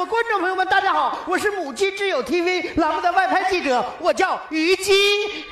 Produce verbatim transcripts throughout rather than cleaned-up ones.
们、观众朋友们，大家好，我是母鸡之友 T V 栏目的外拍记者，我叫于鸡。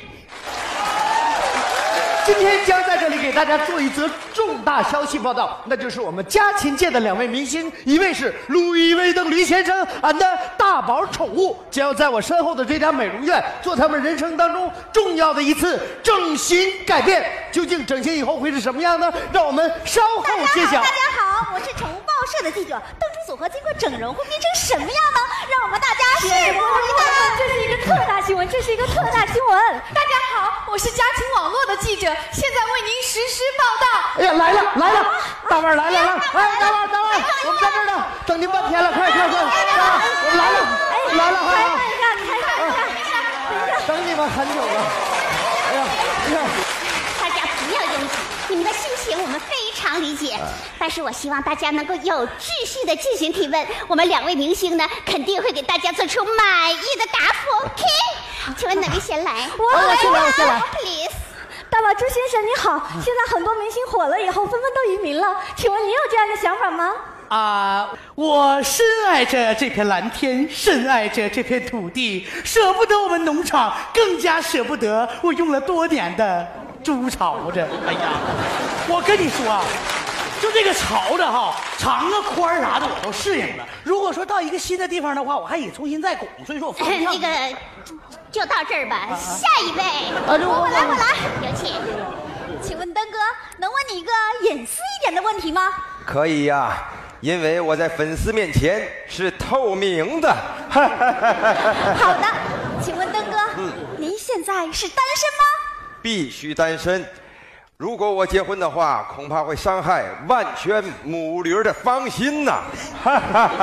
今天将在这里给大家做一则重大消息报道，那就是我们家禽界的两位明星，一位是路易威登驴先生，俺的大宝宠物将要在我身后的这家美容院做他们人生当中重要的一次整形改变。究竟整形以后会是什么样呢？让我们稍后揭晓。 大家好，我是宠物报社的记者。灯珠组合经过整容会变成什么样呢？让我们大家拭目以待。 这是一个特大新闻，这是一个特大新闻。 大家好，我是家禽网络的记者，现在为您实时报道。 哎呀，来了来了，大腕来了来了！哎，大腕大腕，我们在这儿呢，等您半天了，快快快！我们来了来了， 开慢一下，开慢一下， 等你们很久了。哎呀哎呀！ 大家不要拥挤，你们的心情我们非常理解，但是我希望大家能够有秩序的进行提问。我们两位明星呢，肯定会给大家做出满意的答复。OK， 请问哪位先来？ 我来， 先来，我先来。 Please。 大宝朱先生你好，现在很多明星火了以后纷纷都移民了，请问你有这样的想法吗？ 啊，我深爱着这片蓝天，深爱着这片土地，舍不得我们农场，更加舍不得我用了多年的猪槽子。哎呀，我跟你说啊，就这个槽子哈，长啊宽儿啥的我都适应了。如果说到一个新的地方的话，我还得重新再拱，所以说我分不上。 那个，就到这儿吧。啊、下一位， 啊、我我来，我来，有请。请问登哥，能问你一个隐私一点的问题吗？ 可以呀、啊。 因为我在粉丝面前是透明的。 好的，请问登哥，嗯，您现在是单身吗？ 必须单身。如果我结婚的话，恐怕会伤害万全母驴的芳心呐。那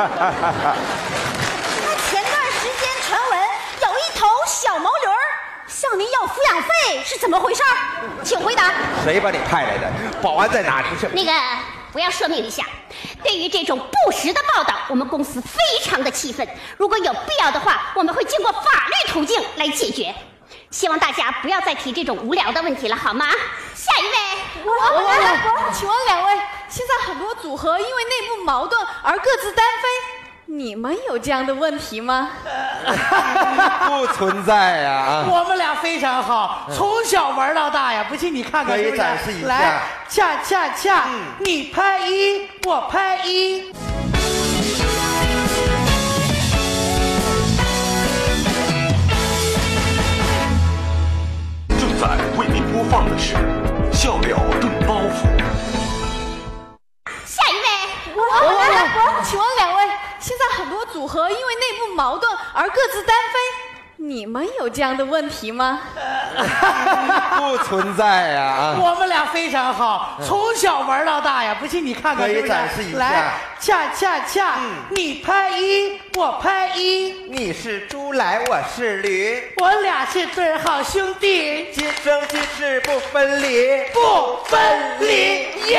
前段时间传闻有一头小毛驴儿向您要抚养费，是怎么回事？请回答。 谁把你派来的？保安在哪里？ 那个。 我要说明一下，对于这种不实的报道，我们公司非常的气愤。如果有必要的话，我们会经过法律途径来解决。希望大家不要再提这种无聊的问题了，好吗？下一位， 我我来来，请问两位，现在很多组合因为内部矛盾而各自单飞。 你们有这样的问题吗？ 不存在呀、啊！ 我们俩非常好，从小玩到大呀！不信你看看， 可以展示一下。 来，恰恰恰，嗯、你拍一，我拍一。 正在为您播放的是《笑料炖包袱》。 下一位， 我我来来，我请问两位。 现在很多组合因为内部矛盾而各自单飞，你们有这样的问题吗？ 不存在呀、啊！ 我们俩非常好，从小玩到大呀！不信你看看， 可以展示一下。 来，恰恰恰，嗯、你拍一，我拍一。 你是猪来，我是驴， 我俩是对好兄弟， 今生今世不分离， 不分离，耶！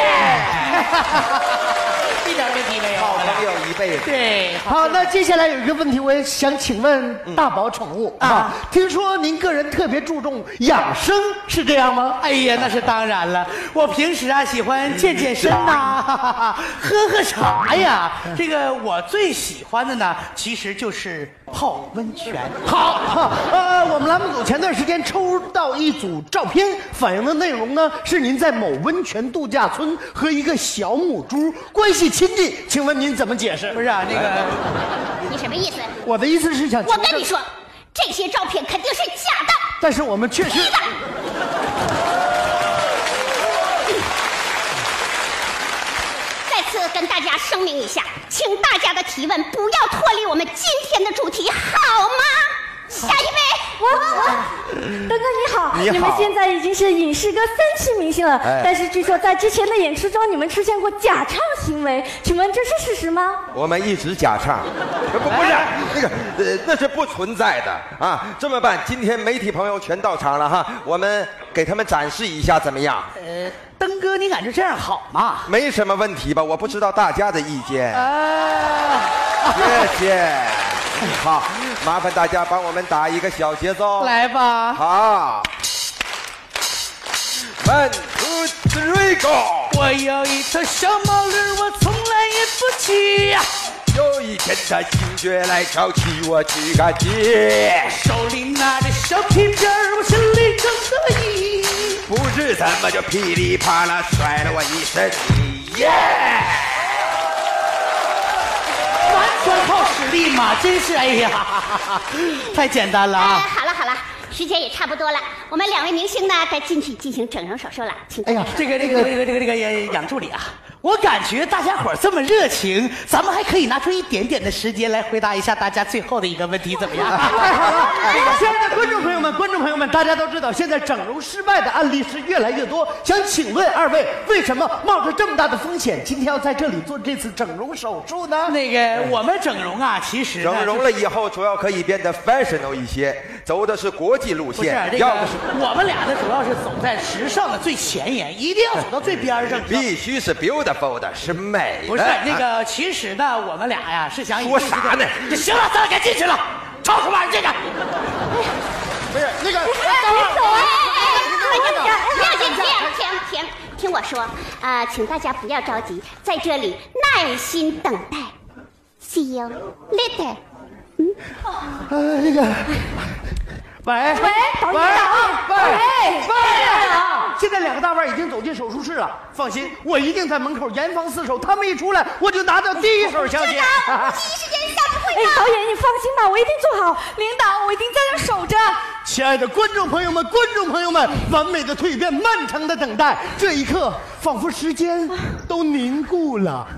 一点问题没有， 好朋友一辈子。 对， 好，那接下来有一个问题，我也想请问大宝宠物、嗯、啊，听说您个人特别注重养生，是这样吗？ 哎呀，那是当然了，我平时啊喜欢健健身呐、啊，喝喝茶呀。这个我最喜欢的呢，其实就是泡温泉。 好，呃，我们栏目组前段时间抽到一组照片，反映的内容呢是您在某温泉度假村和一个小母猪关系亲近，请问您怎么解释？ 不是啊，那个， 你什么意思？ 我的意思是想， 我跟你说，这些照片肯定是假的。 但是我们确实。 再次跟大家声明一下，请大家的提问不要脱离我们今天的主题，好吗？下一位， 我我，登哥你好， 你好， 你们现在已经是影视歌三期明星了，哎、但是据说在之前的演出中，你们出现过假唱行为，请问这是事实吗？ 我们一直假唱，不不是那个呃，那是不存在的啊。这么办，今天媒体朋友全到场了哈，我们给他们展示一下怎么样？ 呃，登哥，你感觉这样好吗？ 没什么问题吧？我不知道大家的意见。 啊， 谢谢。好，麻烦大家帮我们打一个小节奏。 来吧。 好 ，One two three go。 我有一头小毛驴，我从来也不骑呀。 有一天他惊觉来潮起，我去个街， 手里拿着小皮鞭儿，我心里正得意。 不知怎么就噼里啪啦摔了我一身泥，耶！ 完全靠实力嘛，真是哎呀，太简单了哎， 啊！ 好了好了，时间也差不多了，我们两位明星呢该进去进行整容手术了，请。 哎呀，这个这个这个这个这个杨助理啊，我感觉大家伙这么热情，咱们还可以拿出一点点的时间来回答一下大家最后的一个问题，怎么样？ 太好了！亲爱的观众朋友们，观众朋友们，大家都知道，现在整容失败的案例是越来越多。想请问二位，为什么冒着这么大的风险，今天要在这里做这次整容手术呢？ 那个我们整容啊，其实整容了以后，主要可以变得 fashion 一些，走的是国际路不是线， 这个要不是我们俩呢，主要是走在时尚的最前沿，一定要走到最边上。 必须是 beautiful 的，是美的。 不是那个，其实呢，我们俩呀是想以说啥呢？ 这行了，咱俩该进去了，吵什么玩意儿？这个不是那个， 走啊！停停停停停，听我说，啊，请大家不要着急，在这里耐心等待。See you later。 呃，那个，喂喂导喂演喂喂喂！现在两个大腕已经走进手术室了，放心，我一定在门口严防死守，他们一出来，我就拿到第一手消息。 第一时间下指挥哎，导演你放心吧，我一定做好。领导，我一定在这守着。 亲爱的观众朋友们，观众朋友们，完美的蜕变，漫长的等待，这一刻仿佛时间都凝固了。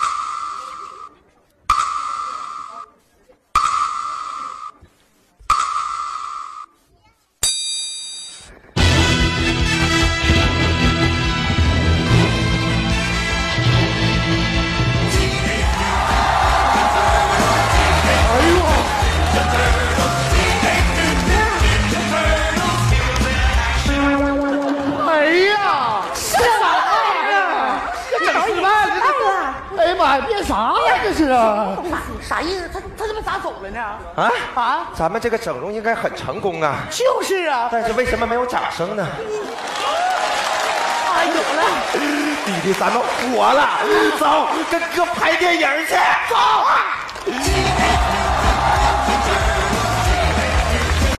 哎呀，这啥呀？这整失败了，这哎呀妈呀，变啥呀？这是啊！ 啥意思？他他怎么咋走了呢？ 啊啊， 咱们这个整容应该很成功啊， 就是啊， 但是为什么没有掌声呢？ 啊有了， 弟弟，咱们火了，走，跟哥拍电影去，走。